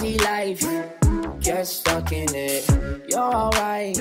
City life, get stuck in it. You're alright.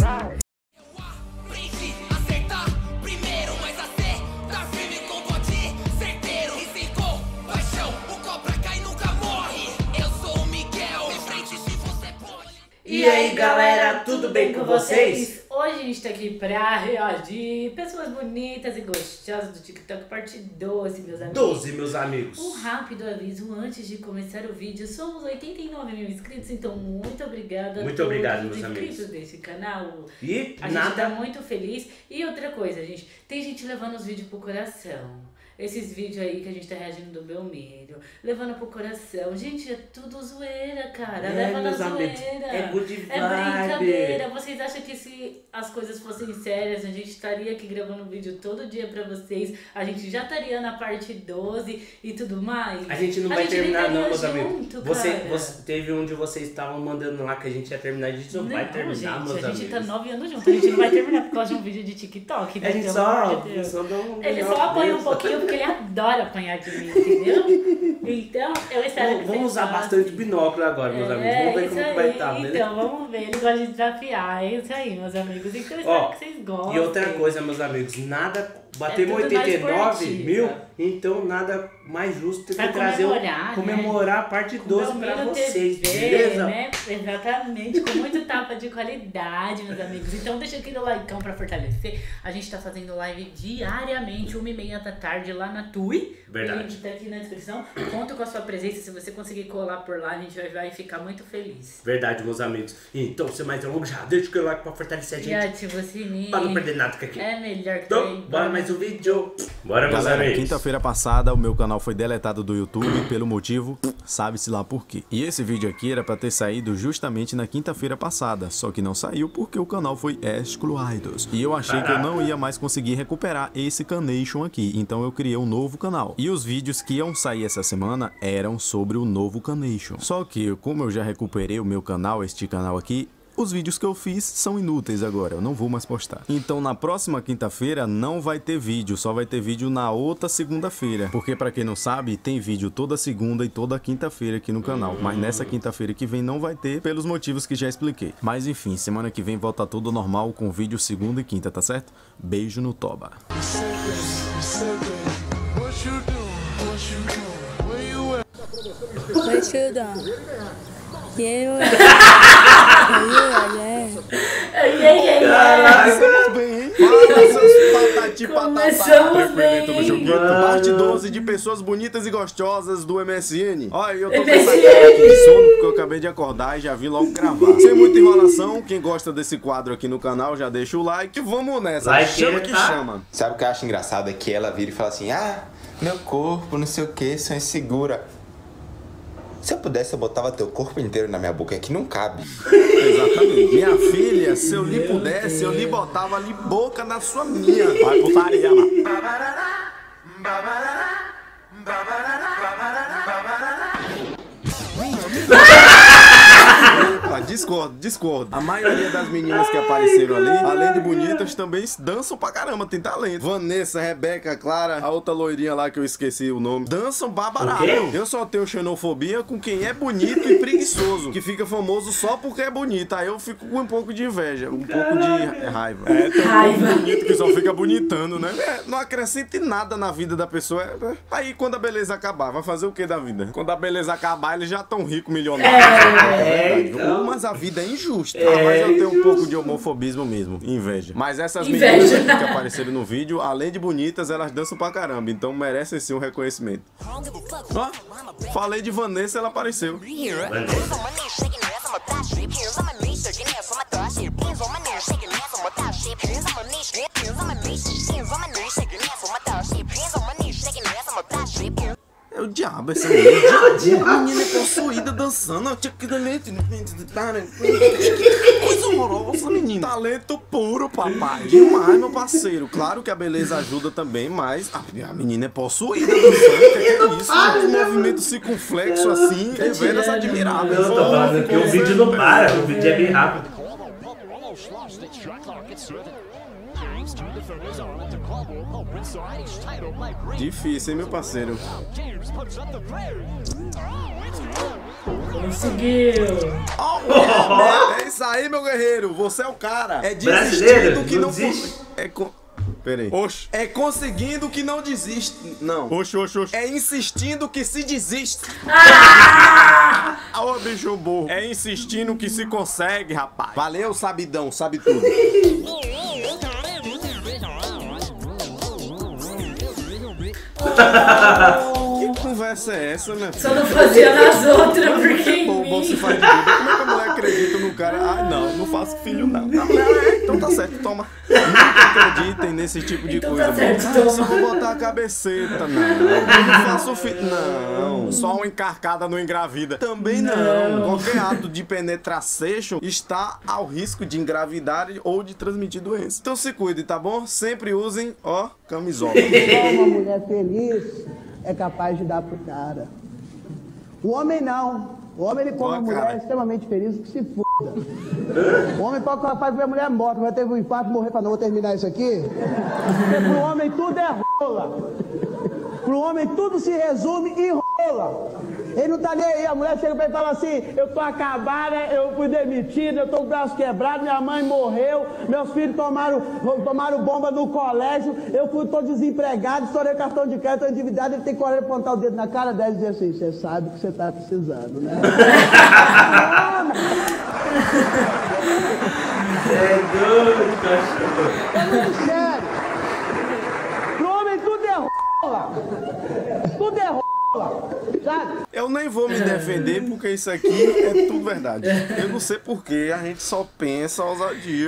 E aí galera, tudo bem com vocês? Hoje a gente tá aqui pra reagir pessoas bonitas e gostosas do TikTok, parte 12, meus amigos. 12, meus amigos. Um rápido aviso antes de começar o vídeo. Somos 89 mil inscritos, então muito obrigada a Muito obrigado, todos os meus amigos. inscritos desse canal. E a gente tá muito feliz. E outra coisa, gente, tem gente levando os vídeos pro coração. Esses vídeos aí que a gente tá reagindo do Belmiro, levando pro coração. Gente, é tudo zoeira, cara. Leva na zoeira. É good vibe. É brincadeira. Vocês acham que se as coisas fossem sérias, a gente estaria aqui gravando um vídeo todo dia pra vocês? A gente já estaria na parte 12 e tudo mais? A gente não vai terminar não, meus amigos. Você teve um de vocês estavam mandando lá que a gente ia terminar. A gente não vai terminar, gente, meus amigos. A gente tá 9 anos juntos. A gente não vai terminar por causa de um vídeo de TikTok. A gente só dá um... Ele só apanha um pouquinho porque ele adora apanhar de mim, entendeu? Então, eu espero que vamos usar bastante binóculo agora, meus amigos. Vamos ver como que vai estar, né? Então, vamos ver. Ele gosta de desafiar. É isso aí, meus amigos. Então, eu espero que vocês gostem. E outra coisa, meus amigos, nada... Batemos 89 mil, então nada mais justo do que trazer comemorar a parte 12 pra vocês, beleza? Né? Exatamente, com muito tapa de qualidade, meus amigos. Então deixa aqui no like pra fortalecer. A gente tá fazendo live diariamente, 1h30 da tarde lá na Tui. Verdade. O link tá aqui na descrição. Conto com a sua presença, se você conseguir colar por lá, a gente vai ficar muito feliz. Verdade, meus amigos. Então, sem mais delongas, já deixa o like pra fortalecer a gente. E ativa o sininho. Pra não perder nada aqui. É melhor que então, bora mais um vídeo. Bora, meus Galera, amigos. quinta-feira passada o meu canal foi deletado do YouTube pelo motivo, sabe-se lá por quê. E esse vídeo aqui era pra ter saído justamente na quinta-feira passada, só que não saiu porque o canal foi excluído. E eu achei que eu não ia mais conseguir recuperar esse Canation aqui, então eu criei um novo canal. E os vídeos que iam sair essa semana eram sobre o novo Canation. Só que, como eu já recuperei o meu canal, este canal aqui, os vídeos que eu fiz são inúteis agora, eu não vou mais postar. Então na próxima quinta-feira não vai ter vídeo, só vai ter vídeo na outra segunda-feira. Porque pra quem não sabe, tem vídeo toda segunda e toda quinta-feira aqui no canal. Mas nessa quinta-feira que vem não vai ter, pelos motivos que já expliquei. Mas enfim, semana que vem volta tudo normal com vídeo segunda e quinta, tá certo? Beijo no toba. Começamos bem. Parte 12 de pessoas bonitas e gostosas do MSN. Olha, eu tô com essa cara aqui de sono porque eu acabei de acordar e já vim logo gravar. Sem muita enrolação, quem gosta desse quadro aqui no canal já deixa o like. Vamos nessa, chama que chama. Sabe o que eu acho engraçado? É que ela vira e fala assim: ah, meu corpo, não sei o que, sou insegura. Se eu pudesse, eu botava teu corpo inteiro na minha boca, é que não cabe. Exatamente. Minha filha, se eu lhe pudesse, eu lhe botava ali boca na sua minha. Vai putaria lá. Discordo. A maioria das meninas que apareceram ali, além de bonitas, também dançam pra caramba, tem talento. Vanessa, Rebeca, Clara, a outra loirinha lá que eu esqueci o nome, dançam babarado. Eu só tenho xenofobia com quem é bonito e preguiçoso, que fica famoso só porque é bonito. Aí eu fico com um pouco de inveja, um pouco de raiva. É, tem um povo bonito que só fica bonitando, né? Não acrescente nada na vida da pessoa. Aí quando a beleza acabar, vai fazer o que da vida? Quando a beleza acabar, eles já estão ricos, milionários. Então. Mas a vida é injusta. Mas eu tenho um pouco de homofobismo mesmo, inveja. Mas essas meninas aqui que apareceram no vídeo, além de bonitas, elas dançam pra caramba. Então merecem sim um reconhecimento. Ó, falei de Vanessa, ela apareceu. É o diabo essa menina. A menina é possuída dançando. Coisa horrorosa, menina. Talento puro, papai. Demais, meu parceiro. Claro que a beleza ajuda também, mas a menina é possuída dançando. O que é isso? Um movimento circunflexo assim. Revelas admiráveis. Eu tô falando aqui, o vídeo não para. O vídeo é bem rápido. Difícil, hein, meu parceiro? Conseguiu. É isso aí, meu guerreiro. Você é o cara. É Brasileiro, desistindo que não não... desiste. Peraí. Oxe. É conseguindo que não desiste. Não. Oxe. É insistindo que se desiste. Ô, bicho burro. É insistindo que se consegue, rapaz. Valeu, sabidão. Sabe tudo. Que conversa é essa, né? Só não fazia nas outras, porque Bom se faz de tudo. Como é que a mulher acredita no cara? Ah, não faço filho, não. A mulher, então tá certo, toma. Nunca acreditem nesse tipo de então coisa. Tá certo, eu só vou botar a cabeceta, não faço filho, não. Só uma encarcada não engravida. Também não. Qualquer ato de penetration está ao risco de engravidar ou de transmitir doença. Então se cuide, tá bom? Sempre usem, ó, camisola. Uma mulher feliz é capaz de dar pro cara. O homem não. O homem, ele come uma mulher extremamente feliz que se foda. O homem pode capaz de ver a mulher morta, vai ter um infarto e morrer pra não. Vou terminar isso aqui. Porque pro homem tudo é rola. Pro homem tudo se resume em rola. Ele não tá nem aí, a mulher chega pra ele e fala assim: eu tô acabada, eu fui demitida, eu tô com o braço quebrado, minha mãe morreu, meus filhos tomaram bomba no colégio, tô desempregado, estourei o cartão de crédito, tô endividado. Ele tem coragem de apontar o dedo na cara dela e dizer assim: você sabe que você tá precisando, né? É doido, cachorro. É muito sério. Pro homem tudo é rola. Tudo é rola. Sabe? Eu nem vou me defender porque isso aqui é tudo verdade. Eu não sei porquê, a gente só pensa ousadia.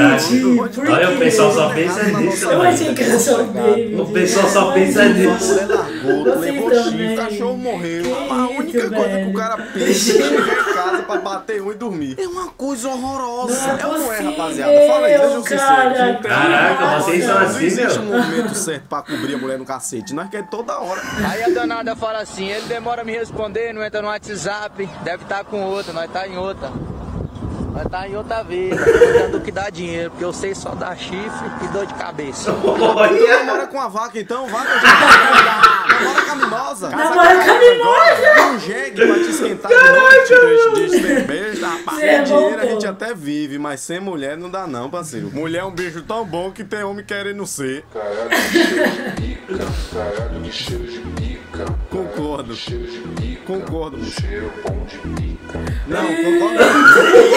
Olha, o pessoal só pensa nisso. Eu achei que era só dele. O pessoal só pensa nisso. A mulher largou, levou chifre, o cachorro morreu. A única coisa que o cara pensa é chegar em casa pra bater um e dormir. É uma coisa horrorosa. É ou não é, rapaziada? Fala aí, sejam sinceros. Caraca, vocês são assim, não existe meu. um momento certo pra cobrir a mulher no cacete. Nós queremos toda hora. Aí a danada fala assim: ele demora a me responder, não entra no WhatsApp, deve estar com outra, nós tá em outra. Nós tá em outra vida, tendo que dar dinheiro, porque eu sei só dar chifre e dor de cabeça. Namora com a vaca então, vaca já. Namora com a mimosa. Namora com a mimosa. Um jegue pra te esquentar de noite, de cerveja, rapaz. Sem dinheiro a gente até vive, mas sem mulher não dá não, parceiro. Mulher é um bicho tão bom que tem homem querendo ser. Caralho de cheiro de pica, caralho de cheiro de pica. Concordo. Cheiro de pica. Concordo. Cheiro bom de pica. Não, concordo.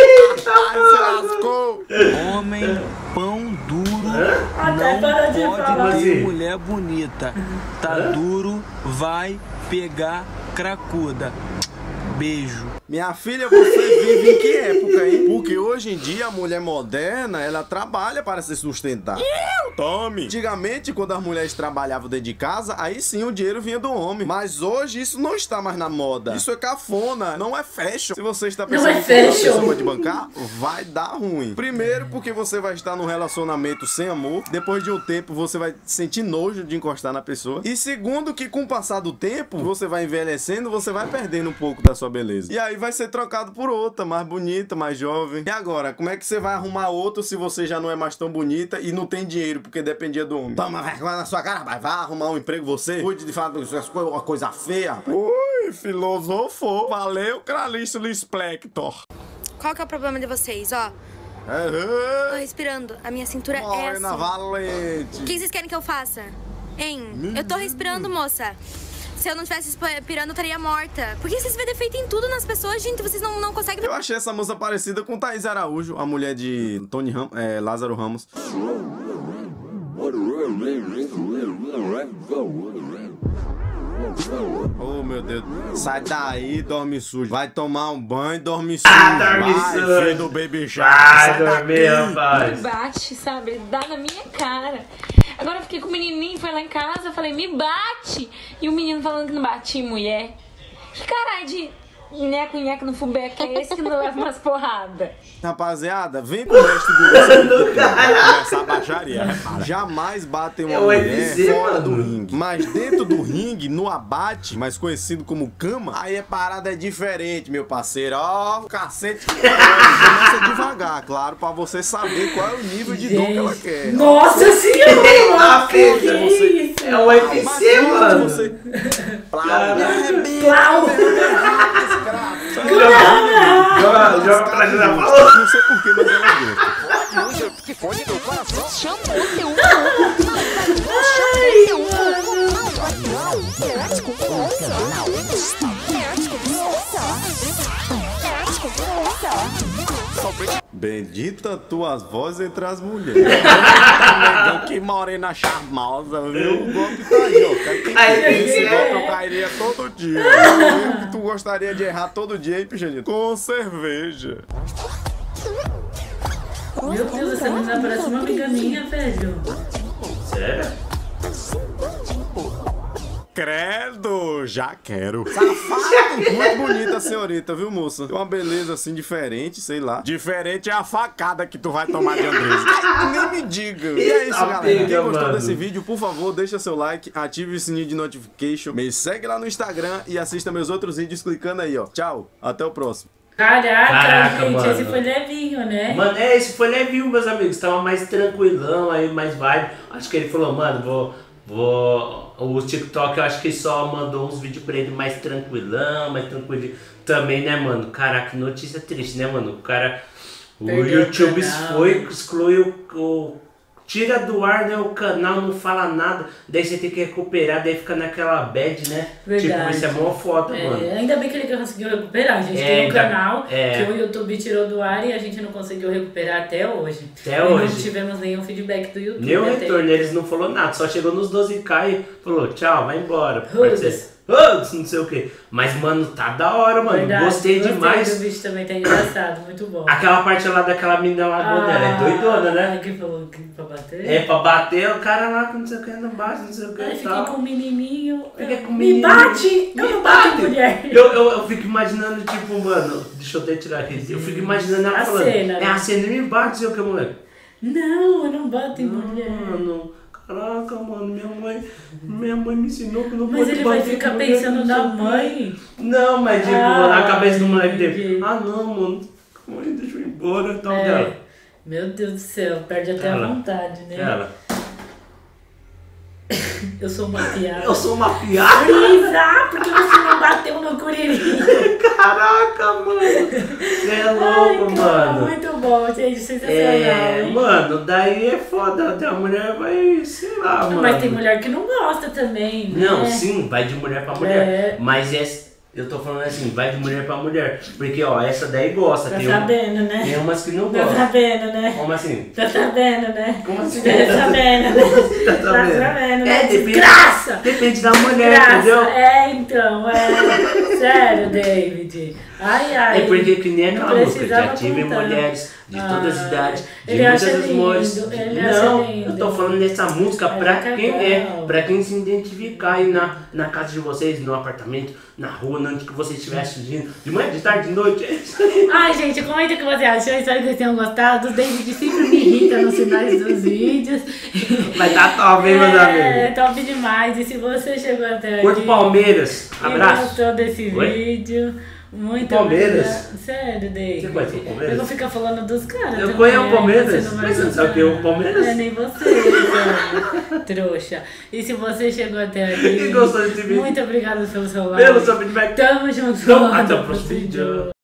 Ai, se lascou. Homem, pão duro, Até para de não falar. pode ter mulher bonita. Tá duro, vai pegar cracuda. Beijo. Minha filha, você vive em que época, hein? Porque hoje em dia a mulher moderna, ela trabalha para se sustentar. Tome! Antigamente, quando as mulheres trabalhavam dentro de casa, aí sim o dinheiro vinha do homem. Mas hoje isso não está mais na moda. Isso é cafona, não é fashion. Se você está pensando em uma pessoa de bancar, vai dar ruim. Primeiro, porque você vai estar num relacionamento sem amor. Depois de um tempo, você vai sentir nojo de encostar na pessoa. E segundo, que com o passar do tempo, você vai envelhecendo, você vai perdendo um pouco da sua beleza. E aí vai ser trocado por outra, mais bonita, mais jovem. E agora, como é que você vai arrumar outro se você já não é mais tão bonita e não tem dinheiro, porque dependia do homem? Toma vergonha na sua cara, vai arrumar um emprego você? Cuide de falar uma coisa feia. Ui, filosofou. Valeu, Clarice Lispector. Qual que é o problema de vocês, ó? Tô respirando, a minha cintura é assim. Valente. O que vocês querem que eu faça? Hein? Eu tô respirando, moça. Se eu não tivesse respirando, eu estaria morta. Por que vocês vê defeito em tudo nas pessoas, gente? Vocês não conseguem... Eu achei essa moça parecida com Thaís Araújo, a mulher de Lázaro Ramos. Oh, meu Deus. Sai daí, dorme sujo. Vai tomar um banho, dorme sujo. Dorme sujo. Filho do Baby Shark. Vai dormir, rapaz. Me bate, sabe? Ele dá na minha cara. Agora eu fiquei com o menininho, foi lá em casa, eu falei, me bate. E o menino falando que não bate em mulher. Que caralho de nheco no fubeco é esse que não leva umas porradas? Rapaziada, vem com o resto do começar a baixaria, repara. Jamais batem uma mulher fora do ringue. Mas dentro do ringue, no abate, mais conhecido como cama, aí a parada é diferente, meu parceiro. Ó, o cacete começa devagar, claro, pra você saber qual é o nível de dor que ela quer. Nossa senhora! É o UFC, mano. Você... Plau! Não, joga pra trás da falou. Não sei porquê, mas ela gosta. Que fone no coração. Chamou teu Bendita tuas vozes entre as mulheres. Negão, que morena charmosa, viu? O golpe tá aí, ó. Esse golpe eu cairia todo dia. Tu gostaria de errar todo dia, hein, Pichanito? Com cerveja. Meu Deus, essa menina parece uma amiga minha, velho. Sério? Credo, já quero. Safado. Muito bonita a senhorita, viu, moça? Tem uma beleza assim diferente, sei lá. Diferente é a facada que tu vai tomar de Andrés. Nem me diga. E é isso, galera. Quem gostou desse vídeo, por favor, deixa seu like, ative o sininho de notification, me segue lá no Instagram e assista meus outros vídeos clicando aí, ó. Tchau, até o próximo. Caraca, gente, mano. esse foi levinho, né? Mano, esse foi levinho, meus amigos. Tava mais tranquilão aí, mais vibe. Acho que ele falou, mano, o TikTok, eu acho que só mandou uns vídeos pra ele mais tranquilão, mais tranquilo. Também, né, mano? Caraca, que notícia triste, né, mano? O cara... O YouTube excluiu o... Tira do ar, né, o canal, não fala nada, daí você tem que recuperar, daí fica naquela bad, né? Verdade. Tipo, isso é mó foda, mano. Ainda bem que ele conseguiu recuperar, a gente tem um canal que o YouTube tirou do ar e a gente não conseguiu recuperar até hoje. Não tivemos nenhum feedback do YouTube. Nenhum retorno, eles não falou nada, só chegou nos 12k e falou, tchau, vai embora. Não sei o que. Mas, mano, tá da hora, mano. Verdade, gostei demais. O vídeo também tá engraçado, muito bom. Aquela parte lá daquela menina lá, ela é doidona, né? Que falou que pra bater? É, pra bater, o cara lá com não sei o que, não bate, não sei o que. Aí fiquei com o menininho. Me bate! Eu não bato em mulher. Eu fico imaginando, tipo, mano, deixa eu até tirar aqui. Eu fico imaginando ela falando. Cena, né? A cena, me bate, não sei o que, moleque. Não, eu não bato em mulher. Mano. Caraca, mano, minha mãe me ensinou que não mas pode ele vai bater ficar mulher, pensando na mãe? Não, mas tipo, na cabeça do moleque dele. Ah, não, mano, mãe, deixa eu ir embora e tal dela. Meu Deus do céu, perde até a vontade, né? Ela. Eu sou uma piada. Eu sou uma piada? Brisa, porque você não bateu no curirim. Caraca, mano. Você é louco, mano. Muito bom, gente, sensacional. Hein? Mano, daí é foda. Até a mulher vai, sei lá, mano. Mas tem mulher que não gosta também, né? Não, sim, vai de mulher pra mulher. Mas eu tô falando assim, vai de mulher pra mulher. Porque, ó, essa daí gosta. Tá sabendo, né? Tem umas que não gostam. Tá sabendo, né? Como assim? Tá sabendo, né? Como assim? Tá sabendo, né? Tá sabendo, né? Depende da mulher, entendeu? Então, Sério, David. Ai. É porque que nem aquela música, já tive mulheres de todas as idades, de muitas amores. Não, eu tô falando dessa música pra quem se identificar aí na casa de vocês, no apartamento, na rua, onde que vocês estiverem assistindo, de manhã, de tarde, de noite, é isso aí. Ai, gente, comenta o que você achou, espero que vocês tenham gostado. O David sempre me irrita nos finais dos vídeos. Vai tá top, hein, meus amigos? É, top demais. E se você chegou até aqui... Curta Palmeiras, abraço. E gostou desse vídeo... Muito Palmeiras? Sério, David. Você conhece o Palmeiras? Eu vou ficar falando dos caras. Eu conheço o Palmeiras. Mas você não sabe o que é o Palmeiras? É nem você, então, trouxa. E se você chegou até aqui, e gostou desse vídeo, muito obrigada pelo seu like. Pelo seu feedback. Tamo junto. Até o próximo vídeo.